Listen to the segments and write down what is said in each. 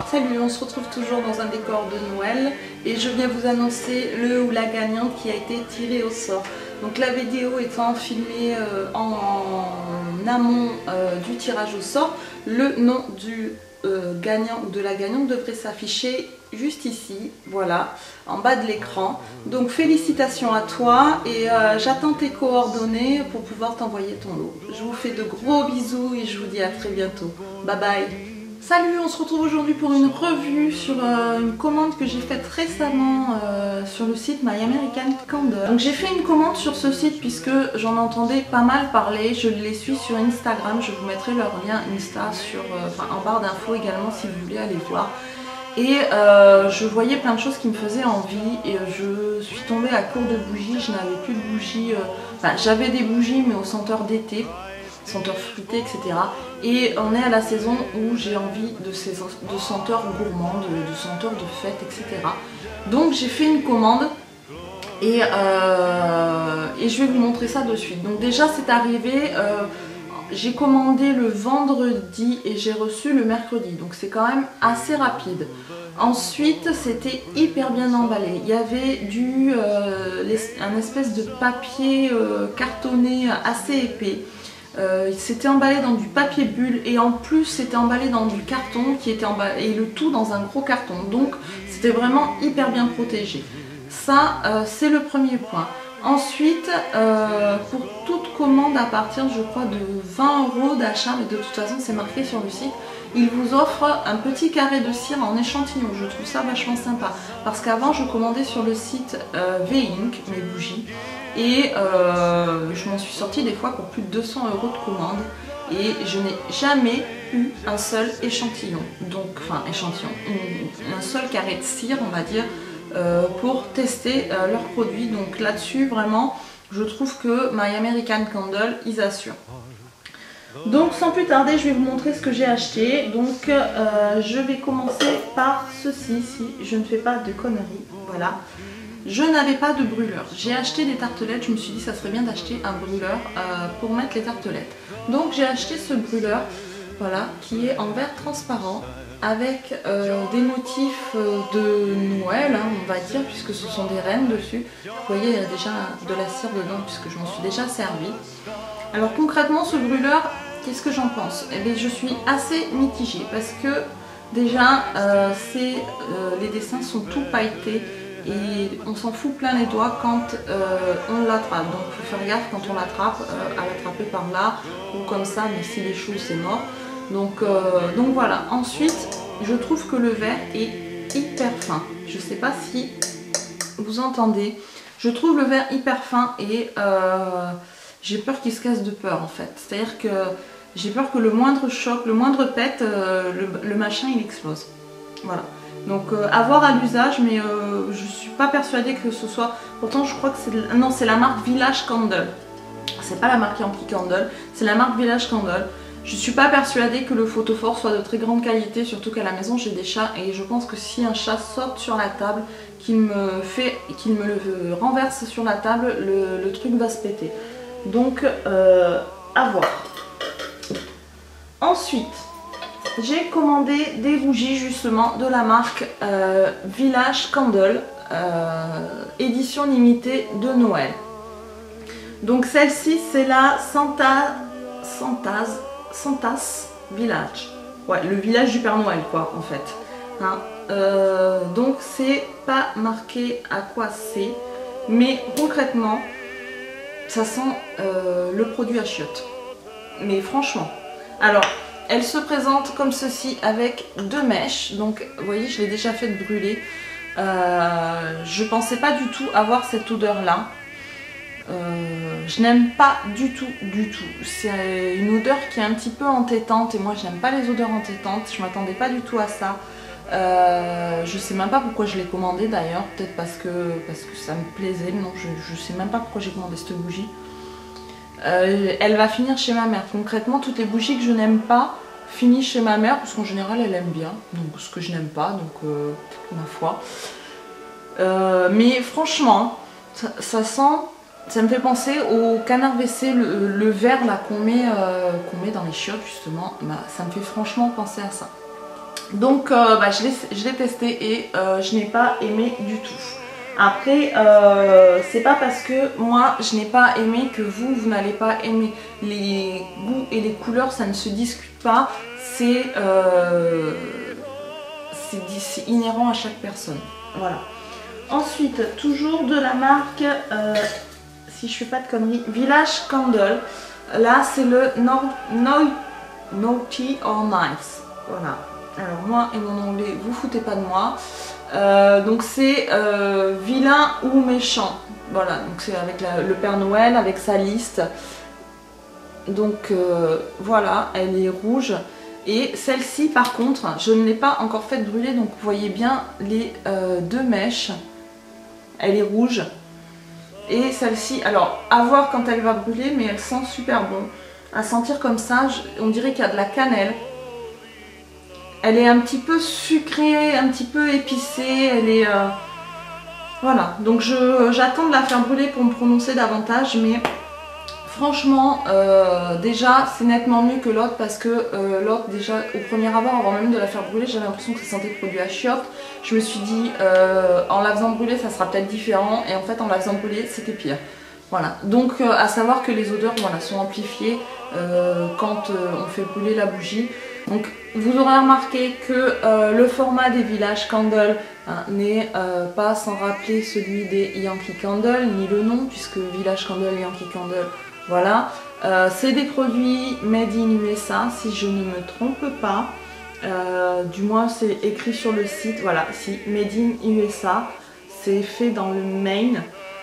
Salut, on se retrouve toujours dans un décor de Noël et je viens vous annoncer le ou la gagnante qui a été tirée au sort. Donc la vidéo étant filmée en amont du tirage au sort, le nom du gagnant ou de la gagnante devrait s'afficher juste ici, voilà, en bas de l'écran. Donc félicitations à toi et j'attends tes coordonnées pour pouvoir t'envoyer ton lot. Je vous fais de gros bisous et je vous dis à très bientôt. Bye bye. Salut, on se retrouve aujourd'hui pour une revue sur une commande que j'ai faite récemment sur le site My American Candle. Donc j'ai fait une commande sur ce site puisque j'en entendais pas mal parler, je les suis sur Instagram, je vous mettrai leur lien Insta en barre d'infos également si vous voulez aller voir. Et je voyais plein de choses qui me faisaient envie et je suis tombée à court de bougies, je n'avais plus de bougies, j'avais des bougies mais au senteur d'été, senteur fruité, etc. Et on est à la saison où j'ai envie de senteurs gourmandes, de senteurs de fête, etc. Donc j'ai fait une commande et je vais vous montrer ça de suite. Donc déjà c'est arrivé, j'ai commandé le vendredi et j'ai reçu le mercredi. Donc c'est quand même assez rapide. Ensuite c'était hyper bien emballé. Il y avait un espèce de papier cartonné assez épais. C'était emballé dans du papier bulle et en plus c'était emballé dans du carton qui était emballé, et le tout dans un gros carton, donc c'était vraiment hyper bien protégé. Ça c'est le premier point. Ensuite pour toute commande à partir je crois de 20 € d'achat, mais de toute façon c'est marqué sur le site, il vous offre un petit carré de cire en échantillon. Je trouve ça vachement sympa parce qu'avant je commandais sur le site V-Ink mes bougies et je m'en suis sortie des fois pour plus de 200 € de commande et je n'ai jamais eu un seul échantillon, donc un seul carré de cire on va dire pour tester leurs produits. Donc là-dessus vraiment je trouve que My American Candle ils assurent. Donc sans plus tarder je vais vous montrer ce que j'ai acheté. Donc je vais commencer par ceci si je ne fais pas de conneries. Voilà. Je n'avais pas de brûleur. J'ai acheté des tartelettes, je me suis dit ça serait bien d'acheter un brûleur pour mettre les tartelettes. Donc j'ai acheté ce brûleur, voilà, qui est en verre transparent avec des motifs de Noël, hein, on va dire, puisque ce sont des rennes dessus. Vous voyez, il y a déjà de la cire dedans puisque je m'en suis déjà servi. Alors concrètement ce brûleur, qu'est-ce que j'en pense? Eh bien je suis assez mitigée parce que déjà les dessins sont tout pailletés. Et on s'en fout plein les doigts quand on l'attrape. Donc il faut faire gaffe quand on l'attrape, à l'attraper par là ou comme ça, mais s'il est chaud c'est mort. Donc voilà. Ensuite je trouve que le verre est hyper fin. Je ne sais pas si vous entendez. Je trouve le verre hyper fin et j'ai peur qu'il se casse de peur en fait. C'est-à-dire que j'ai peur que le moindre choc, le moindre pète, le machin il explose. Voilà. Donc à voir à l'usage, mais je suis pas persuadée que ce soit... Pourtant je crois que c'est la marque Village Candle. C'est pas la marque Yankee Candle, c'est la marque Village Candle. Je suis pas persuadée que le photophore soit de très grande qualité, surtout qu'à la maison j'ai des chats et je pense que si un chat saute sur la table, qu'il me le renverse sur la table, le truc va se péter. Donc à voir. Ensuite, j'ai commandé des bougies justement de la marque Village Candle, édition limitée de Noël. Donc celle-ci c'est la Santas Village. Ouais, le village du Père Noël quoi en fait. Hein. Donc c'est pas marqué à quoi c'est, mais concrètement ça sent le produit à chiottes. Mais franchement, alors... Elle se présente comme ceci avec deux mèches, donc vous voyez je l'ai déjà fait brûler. Je pensais pas du tout avoir cette odeur là. Je n'aime pas du tout. C'est une odeur qui est un petit peu entêtante et moi j'aime pas les odeurs entêtantes, je m'attendais pas du tout à ça. Je sais même pas pourquoi je l'ai commandé d'ailleurs, peut-être parce que ça me plaisait, non je sais même pas pourquoi j'ai commandé cette bougie. Elle va finir chez ma mère. Concrètement, toutes les bougies que je n'aime pas finissent chez ma mère parce qu'en général elle aime bien. Donc ce que je n'aime pas, donc ma foi. Mais franchement, ça me fait penser au canard WC, le verre là qu'on met dans les chiottes justement. Bah, ça me fait franchement penser à ça. Donc je l'ai testé et je n'ai pas aimé du tout. Après, c'est pas parce que moi je n'ai pas aimé que vous n'allez pas aimer. Les goûts et les couleurs, ça ne se discute pas. C'est inhérent à chaque personne. Voilà. Ensuite, toujours de la marque, si je fais pas de conneries, Village Candle. Là, c'est le Naughty or Nice. Voilà. Alors moi et mon anglais, vous foutez pas de moi. Donc c'est vilain ou méchant. Voilà, donc c'est avec le Père Noël, avec sa liste. Donc voilà, elle est rouge. Et celle-ci par contre, je ne l'ai pas encore faite brûler, donc vous voyez bien les deux mèches. Elle est rouge. Et celle-ci, alors à voir quand elle va brûler, mais elle sent super bon. À sentir comme ça, on dirait qu'il y a de la cannelle. Elle est un petit peu sucrée, un petit peu épicée, elle est... voilà, donc j'attends de la faire brûler pour me prononcer davantage, mais franchement, déjà c'est nettement mieux que l'autre parce que l'autre déjà au premier abord, avant même de la faire brûler, j'avais l'impression que ça sentait le produit à chiottes. Je me suis dit, en la faisant brûler ça sera peut-être différent, et en fait en la faisant brûler c'était pire. Voilà, donc à savoir que les odeurs voilà, sont amplifiées quand on fait brûler la bougie. Donc vous aurez remarqué que le format des Village Candle n'est pas sans rappeler celui des Yankee Candle, ni le nom, puisque Village Candle, Yankee Candle, voilà. C'est des produits made in USA, si je ne me trompe pas. Du moins c'est écrit sur le site, voilà, si made in USA, c'est fait dans le Maine.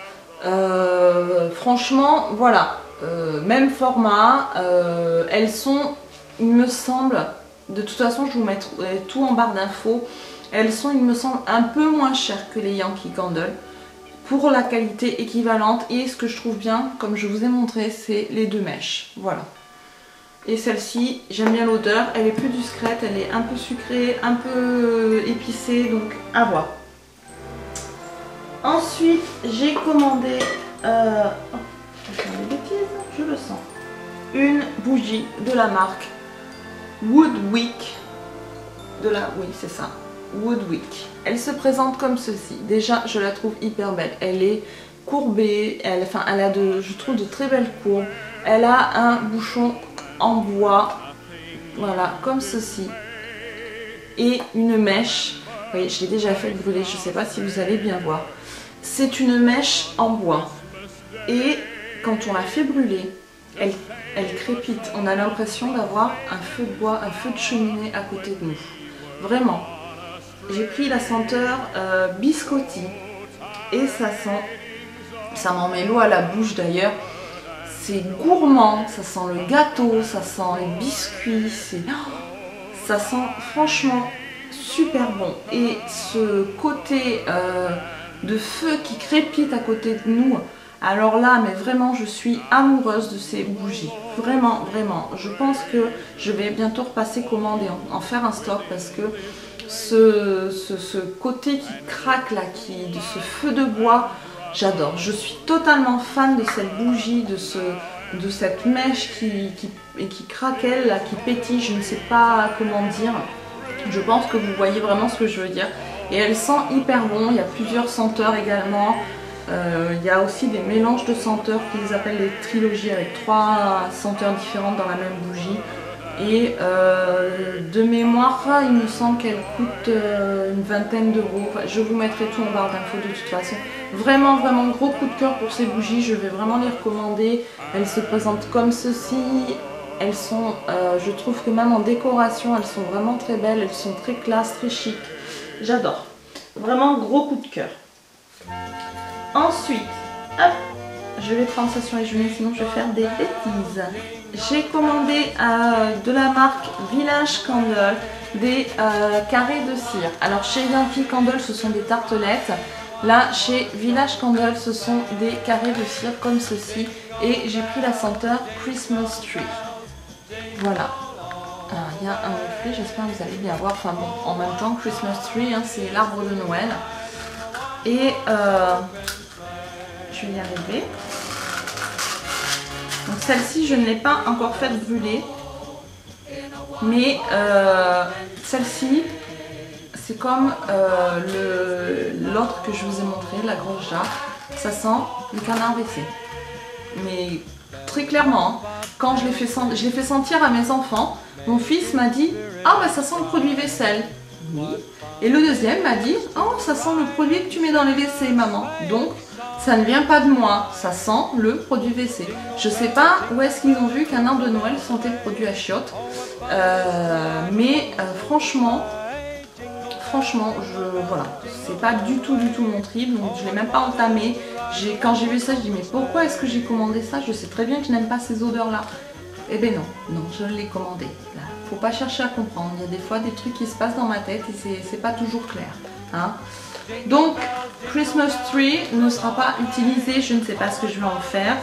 Franchement, voilà, même format, elles sont, il me semble, de toute façon je vous mets tout en barre d'infos, elles sont, il me semble, un peu moins chères que les Yankee Candle pour la qualité équivalente. Et ce que je trouve bien, comme je vous ai montré, c'est les deux mèches, voilà. Et celle-ci, j'aime bien l'odeur, elle est plus discrète, elle est un peu sucrée, un peu épicée, donc à voir. Ensuite, j'ai commandé, des bêtises, je le sens, une bougie de la marque Woodwick, oui c'est ça, Woodwick. Elle se présente comme ceci. Déjà, je la trouve hyper belle. Elle est courbée, elle a je trouve de très belles courbes. Elle a un bouchon en bois, voilà, comme ceci, et une mèche. Vous voyez, je l'ai déjà fait brûler, je ne sais pas si vous allez bien voir. C'est une mèche en bois et quand on la fait brûler, elle crépite. On a l'impression d'avoir un feu de bois, un feu de cheminée à côté de nous. Vraiment. J'ai pris la senteur biscotti et ça sent, ça m'en met l'eau à la bouche d'ailleurs. C'est gourmand, ça sent le gâteau, ça sent les biscuits, ça sent franchement super bon. Et ce côté de feu qui crépite à côté de nous, alors là, mais vraiment, je suis amoureuse de ces bougies. Vraiment, vraiment. Je pense que je vais bientôt repasser commande et en faire un stock parce que ce côté qui craque là, de ce feu de bois, j'adore. Je suis totalement fan de cette bougie, de cette mèche qui craquelle, là, qui pétille, je ne sais pas comment dire. Je pense que vous voyez vraiment ce que je veux dire. Et elle sent hyper bon, il y a plusieurs senteurs également. Il y a aussi des mélanges de senteurs qu'ils appellent les trilogies avec 3 senteurs différentes dans la même bougie. Et de mémoire, il me semble qu'elle coûte une vingtaine d'euros. Je vous mettrai tout en barre d'infos de toute façon. Vraiment, vraiment gros coup de cœur pour ces bougies. Je vais vraiment les recommander. Elles se présentent comme ceci. Elles sont, je trouve que même en décoration, elles sont vraiment très belles. Elles sont très classe, très chic. J'adore. Vraiment gros coup de cœur. Ensuite, hop, je vais prendre ça sur les genoux, sinon je vais faire des bêtises. J'ai commandé de la marque Village Candle des carrés de cire. Alors chez Yankee Candle, ce sont des tartelettes. Là, chez Village Candle, ce sont des carrés de cire comme ceci. Et j'ai pris la senteur Christmas Tree. Voilà. Alors, il y a un reflet, j'espère que vous allez bien voir. Enfin bon, en même temps, Christmas Tree, hein, c'est l'arbre de Noël. Et je vais y arriver. Donc celle-ci, je ne l'ai pas encore faite brûler. Mais celle-ci, c'est comme l'autre que je vous ai montré, la grosse jarre. Ça sent le canard WC. Mais très clairement, hein, quand je l'ai fait sentir à mes enfants, mon fils m'a dit « Ah bah ça sent le produit vaisselle ». Oui. Et le deuxième m'a dit « Oh, ça sent le produit que tu mets dans les WC, maman ». Donc, ça ne vient pas de moi, ça sent le produit WC. Je sais pas où est-ce qu'ils ont vu qu'un arbre de Noël sentait le produit à chiottes. Franchement, voilà, c'est pas du tout mon trip, donc je l'ai même pas entamé. Quand j'ai vu ça, je dis mais pourquoi est-ce que j'ai commandé ça? Je sais très bien que je n'aime pas ces odeurs-là. Eh ben non, je l'ai commandé. Là, faut pas chercher à comprendre. Il y a des fois des trucs qui se passent dans ma tête et c'est pas toujours clair. Hein. Donc, Christmas Tree ne sera pas utilisé, je ne sais pas ce que je vais en faire.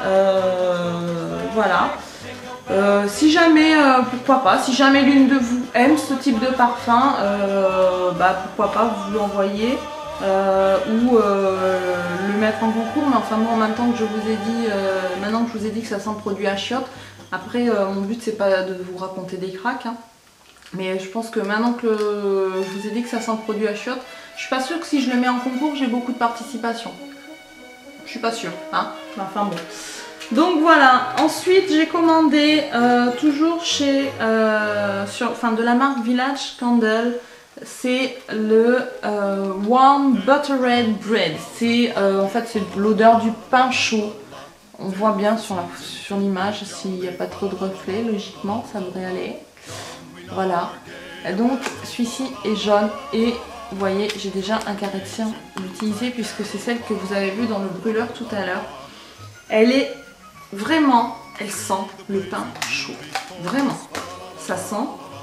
Voilà. Si jamais, pourquoi pas, si jamais l'une de vous aime ce type de parfum, pourquoi pas vous l'envoyer ou le mettre en concours. Mais enfin, moi, en même temps que je vous ai dit, maintenant que je vous ai dit que ça sent le produit à chiottes, après, mon but c'est pas de vous raconter des cracks, hein. Mais je pense que maintenant que je vous ai dit que ça sent le produit à chiottes, je suis pas sûre que si je le mets en concours, j'ai beaucoup de participation. Je suis pas sûre, hein. Enfin bon. Donc voilà, ensuite j'ai commandé toujours chez de la marque Village Candle, c'est le Warm Buttered Bread. C'est en fait c'est l'odeur du pain chaud. On voit bien sur l'image, s'il n'y a pas trop de reflets, logiquement ça devrait aller. Voilà, et donc celui-ci est jaune et vous voyez j'ai déjà un carré de cire d'utiliser puisque c'est celle que vous avez vue dans le brûleur tout à l'heure. Elle est vraiment, elle sent le pain chaud. Vraiment. Ça sent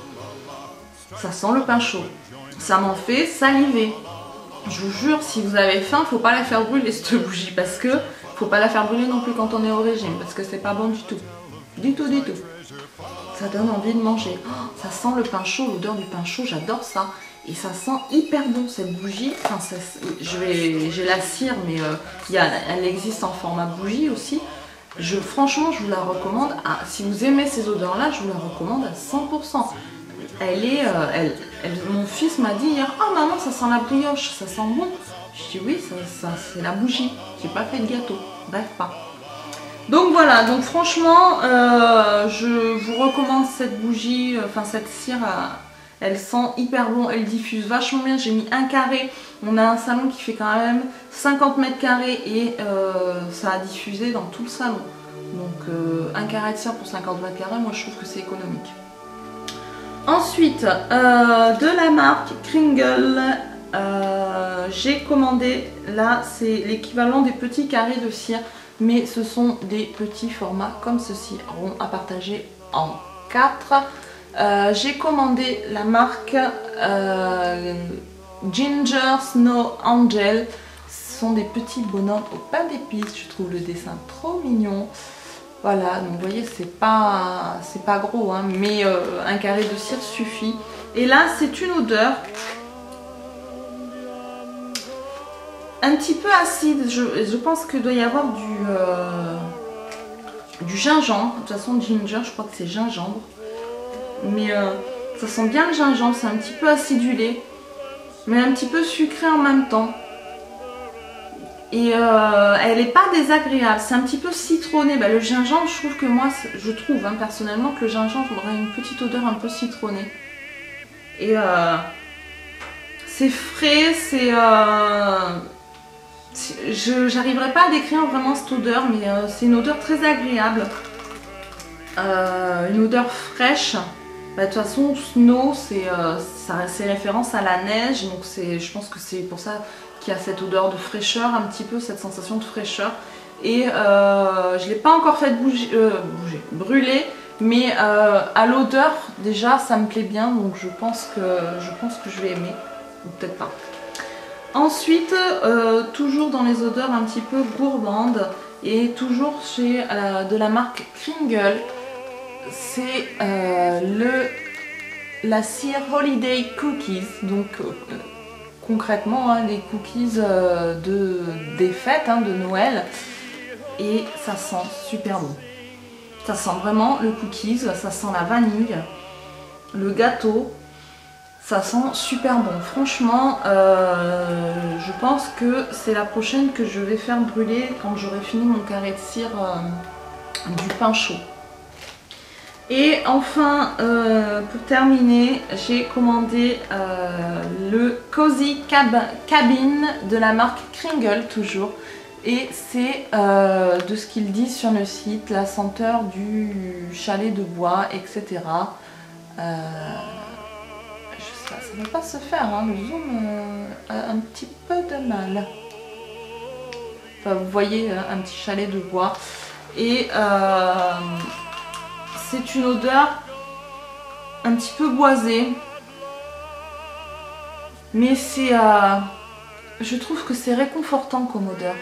le pain chaud. Ça m'en fait saliver. Je vous jure, si vous avez faim, faut pas la faire brûler cette bougie. Parce que faut pas la faire brûler non plus quand on est au régime. Parce que c'est pas bon du tout. Du tout. Ça donne envie de manger. Oh, ça sent le pain chaud, l'odeur du pain chaud, j'adore ça. Et ça sent hyper bon cette bougie. Enfin, j'ai la cire, mais elle existe en format bougie aussi. Franchement, je vous la recommande. Si vous aimez ces odeurs-là, je vous la recommande à 100%. Mon fils m'a dit hier, oh maman, ça sent la brioche, ça sent bon. Je dis oui, ça c'est la bougie. J'ai pas fait de gâteau, bref pas. Donc voilà, donc franchement, je vous recommande cette bougie, cette cire. Elle sent hyper bon, elle diffuse vachement bien. J'ai mis un carré. On a un salon qui fait quand même 50 mètres carrés et ça a diffusé dans tout le salon. Donc un carré de cire pour 50 mètres carrés, moi je trouve que c'est économique. Ensuite, de la marque Kringle, j'ai commandé, là c'est l'équivalent des petits carrés de cire, mais ce sont des petits formats comme ceci, ronds à partager en 4. J'ai commandé la marque Ginger Snow Angel. Ce sont des petits bonhommes au pain d'épices. Je trouve le dessin trop mignon. Voilà, donc vous voyez, c'est pas gros, hein, mais un carré de cire suffit. Et là, c'est une odeur un petit peu acide. Je pense qu'il doit y avoir du gingembre. De toute façon, ginger, je crois que c'est gingembre. Mais ça sent bien le gingembre, c'est un petit peu acidulé, mais un petit peu sucré en même temps. Et elle n'est pas désagréable, c'est un petit peu citronné. Le gingembre, je trouve que moi, personnellement que le gingembre aurait une petite odeur un peu citronnée. Et c'est frais, j'arriverai pas à décrire vraiment cette odeur, mais c'est une odeur très agréable. Une odeur fraîche. De toute façon, snow, c'est référence à la neige, donc je pense que c'est pour ça qu'il y a cette odeur de fraîcheur, un petit peu cette sensation de fraîcheur. Et je ne l'ai pas encore fait brûler, mais à l'odeur, déjà, ça me plaît bien, donc je pense que je vais aimer, ou peut-être pas. Ensuite, toujours dans les odeurs un petit peu gourmandes, et toujours chez de la marque Kringle, c'est la cire Holiday Cookies, donc concrètement hein, les cookies des fêtes hein, de Noël, et ça sent super bon. Ça sent vraiment le cookies, ça sent la vanille, le gâteau, ça sent super bon. Franchement, je pense que c'est la prochaine que je vais faire brûler quand j'aurai fini mon carré de cire du pain chaud. Et enfin, pour terminer, j'ai commandé le Cozy Cabin de la marque Kringle toujours. Et c'est de ce qu'ils disent sur le site, la senteur du chalet de bois, etc. Ça ne va pas se faire, hein, le zoom a un petit peu de mal. Enfin, vous voyez, un petit chalet de bois. Et c'est une odeur un petit peu boisée. Mais c'est... je trouve que c'est réconfortant comme odeur.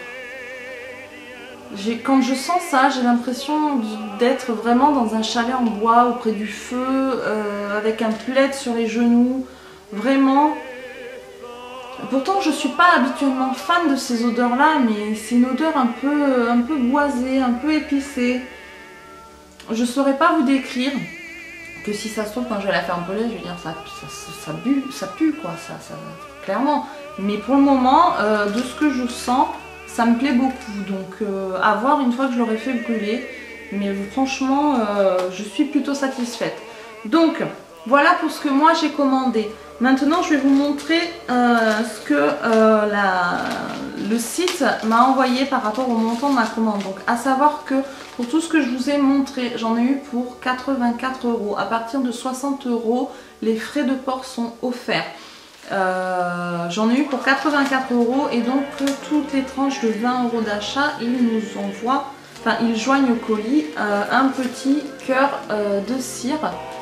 Quand je sens ça, j'ai l'impression d'être vraiment dans un chalet en bois, auprès du feu, avec un plaid sur les genoux. Vraiment. Pourtant, je ne suis pas habituellement fan de ces odeurs-là, mais c'est une odeur un peu boisée, un peu épicée. Je ne saurais pas vous décrire. Que si ça se trouve, quand je vais la faire brûler, je vais dire ça pue quoi, clairement. Mais pour le moment, de ce que je sens, ça me plaît beaucoup. Donc à voir une fois que je l'aurai fait brûler. Mais franchement, je suis plutôt satisfaite. Donc voilà pour ce que moi j'ai commandé. Maintenant, je vais vous montrer ce que le site m'a envoyé par rapport au montant de ma commande. Donc, à savoir que pour tout ce que je vous ai montré, j'en ai eu pour 84 €. À partir de 60 €, les frais de port sont offerts. J'en ai eu pour 84 € et donc toutes les tranches de 20 € d'achat, ils nous envoient, enfin ils joignent au colis un petit cœur de cire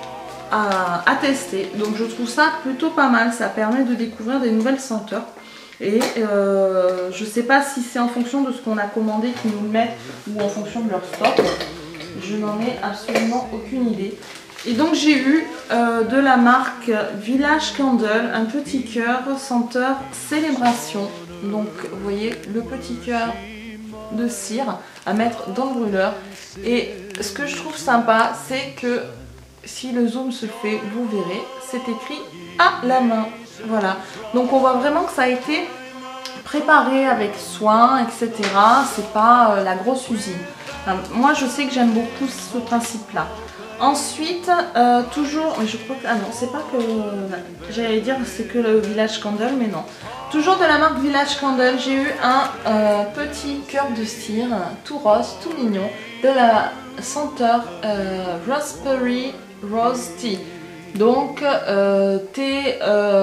à tester. Donc je trouve ça plutôt pas mal, ça permet de découvrir des nouvelles senteurs. Et je sais pas si c'est en fonction de ce qu'on a commandé qu'ils nous le mettent ou en fonction de leur stock. Je n'en ai absolument aucune idée. Et donc j'ai eu de la marque Village Candle un petit cœur senteur célébration. Donc vous voyez le petit cœur de cire à mettre dans le brûleur. Et ce que je trouve sympa, c'est que si le zoom se fait, vous verrez, c'est écrit à la main. Voilà, donc on voit vraiment que ça a été préparé avec soin, etc. C'est pas la grosse usine. Enfin, moi je sais que j'aime beaucoup ce principe là. Ensuite, toujours, mais je crois que, ah non, c'est pas que, j'allais dire c'est que le Village Candle, mais non. Toujours de la marque Village Candle, j'ai eu un petit cœur de cire, tout rose, tout mignon, de la senteur Raspberry Rose Tea. Donc, thé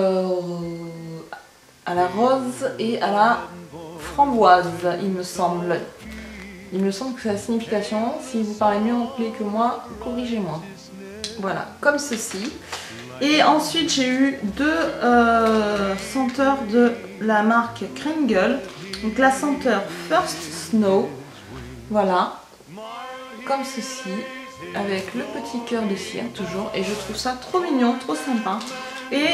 à la rose et à la framboise, il me semble. Il me semble que c'est la signification. Si vous parlez mieux anglais que moi, corrigez-moi. Voilà, comme ceci. Et ensuite, j'ai eu deux senteurs de la marque Kringle. Donc la senteur First Snow. Voilà, comme ceci. Avec le petit cœur de cire, toujours. Et je trouve ça trop mignon, trop sympa. Et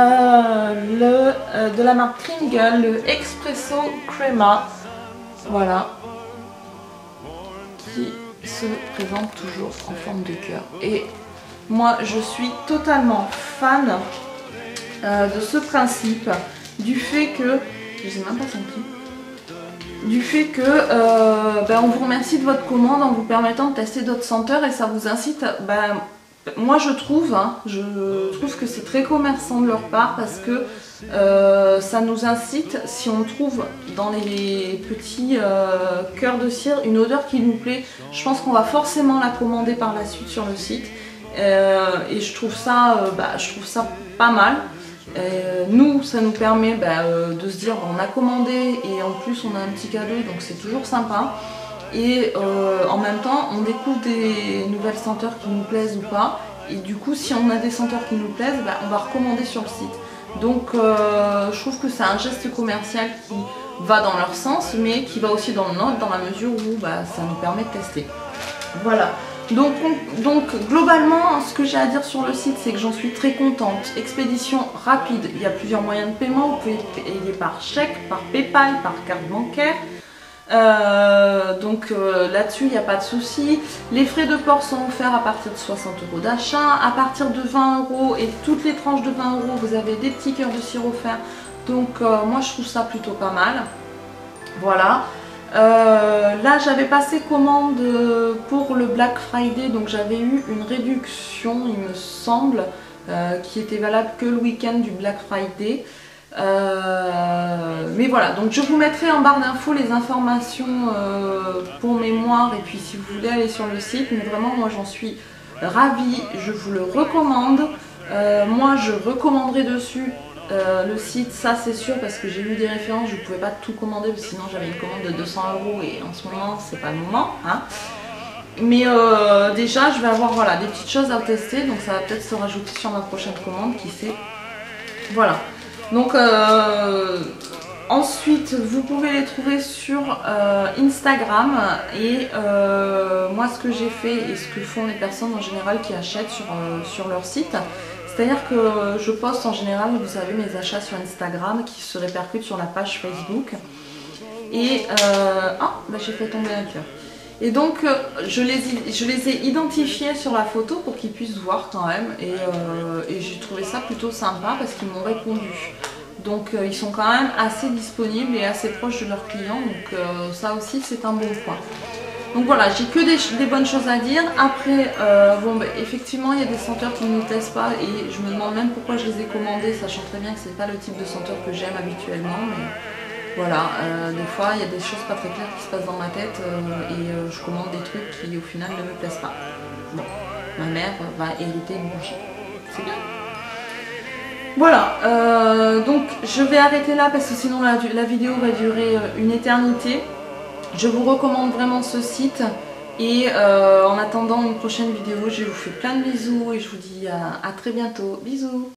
de la marque Kringle, le Espresso Crema. Voilà. Qui se présente toujours en forme de cœur. Et moi je suis totalement fan de ce principe, du fait que, je sais même pas senti, du fait que on vous remercie de votre commande en vous permettant de tester d'autres senteurs et ça vous incite, moi je trouve que c'est très commerçant de leur part parce que ça nous incite, si on trouve dans les petits cœurs de cire une odeur qui nous plaît, je pense qu'on va forcément la commander par la suite sur le site. Et je trouve ça pas mal. Nous, ça nous permet de se dire on a commandé et en plus on a un petit cadeau, donc c'est toujours sympa. Et en même temps, on découvre des nouvelles senteurs qui nous plaisent ou pas. Et du coup, si on a des senteurs qui nous plaisent, on va recommander sur le site. Donc je trouve que c'est un geste commercial qui va dans leur sens, mais qui va aussi dans le nôtre, dans la mesure où ça nous permet de tester. Voilà. Donc globalement, ce que j'ai à dire sur le site, c'est que j'en suis très contente. Expédition rapide, il y a plusieurs moyens de paiement. Vous pouvez payer par chèque, par PayPal, par carte bancaire. Là-dessus, il n'y a pas de souci. Les frais de port sont offerts à partir de 60 € d'achat. À partir de 20 € et toutes les tranches de 20 €, vous avez des petits cœurs de cire offerts. Donc moi je trouve ça plutôt pas mal. Voilà. Là j'avais passé commande pour le Black Friday, donc j'avais eu une réduction il me semble qui était valable que le week-end du Black Friday. Mais voilà, donc je vous mettrai en barre d'infos les informations pour mémoire, et puis si vous voulez aller sur le site, mais vraiment moi j'en suis ravie, je vous le recommande. Moi je recommanderai dessus le site, ça c'est sûr, parce que j'ai eu des références, je ne pouvais pas tout commander parce que sinon j'avais une commande de 200 € et en ce moment c'est pas le moment, hein. Mais déjà je vais avoir voilà, des petites choses à tester, donc ça va peut-être se rajouter sur ma prochaine commande, qui sait. Voilà, donc ensuite vous pouvez les trouver sur Instagram, et moi ce que j'ai fait et ce que font les personnes en général qui achètent sur leur site, c'est-à-dire que je poste en général, vous savez, mes achats sur Instagram qui se répercutent sur la page Facebook. Et j'ai fait tomber un cœur. Et donc je les ai identifiés sur la photo pour qu'ils puissent voir quand même. Et j'ai trouvé ça plutôt sympa parce qu'ils m'ont répondu. Donc ils sont quand même assez disponibles et assez proches de leurs clients. Donc ça aussi c'est un bon point. Donc voilà, j'ai que des bonnes choses à dire. Après, effectivement, il y a des senteurs qui ne me plaisent pas et je me demande même pourquoi je les ai commandées, sachant très bien que c'est pas le type de senteur que j'aime habituellement. Mais voilà, des fois, il y a des choses pas très claires qui se passent dans ma tête et je commande des trucs qui au final ne me plaisent pas. Bon, ma mère va hériter une bougie. C'est bien. Voilà, donc je vais arrêter là parce que sinon la vidéo va durer une éternité. Je vous recommande vraiment ce site et en attendant une prochaine vidéo, je vous fais plein de bisous et je vous dis à très bientôt. Bisous!